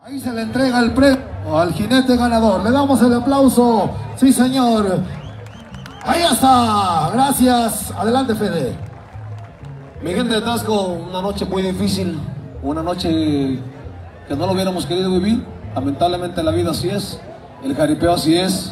Ahí se le entrega el premio al jinete ganador. Le damos el aplauso. Sí, señor. Ahí está. Gracias. Adelante, Fede. Mi gente de Taxco, una noche muy difícil. Una noche que no lo hubiéramos querido vivir. Lamentablemente la vida así es. El jaripeo así es.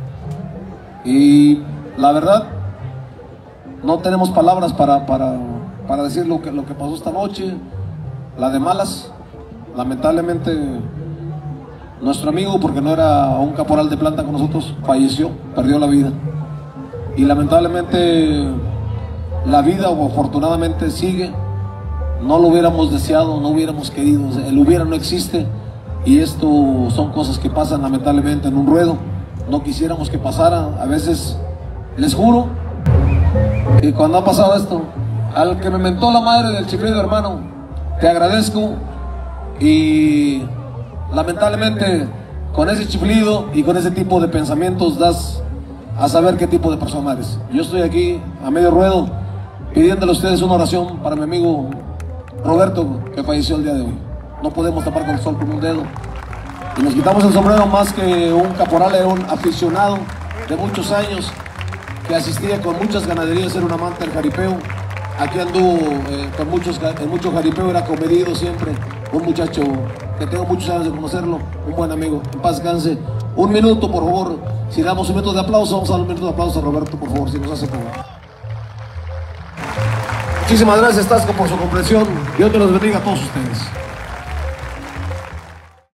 Y la verdad, no tenemos palabras para decir lo que pasó esta noche. La de malas. Lamentablemente nuestro amigo, porque no era un caporal de planta con nosotros, falleció, perdió la vida. Y lamentablemente la vida, o afortunadamente, sigue. No lo hubiéramos deseado, no hubiéramos querido. El hubiera no existe. Y esto son cosas que pasan lamentablemente en un ruedo. No quisiéramos que pasara. A veces, les juro, que cuando ha pasado esto, al que me mentó la madre del chiflido, hermano, te agradezco. Y lamentablemente con ese chiflido y con ese tipo de pensamientos das a saber qué tipo de persona eres. Yo estoy aquí a medio ruedo pidiéndole a ustedes una oración para mi amigo Roberto, que falleció el día de hoy. No podemos tapar con el sol con un dedo y nos quitamos el sombrero. Más que un caporal, era un aficionado de muchos años que asistía con muchas ganaderías, era un amante del jaripeo. Aquí anduvo con mucho jaripeo, era comedido siempre. Un muchacho que tengo muchos años de conocerlo, un buen amigo. En paz descanse. Un minuto, por favor. Si damos un minuto de aplauso, vamos a dar un minuto de aplauso a Roberto, por favor, si nos hace favor. Muchísimas gracias, Taxco, por su comprensión. Dios te los bendiga a todos ustedes.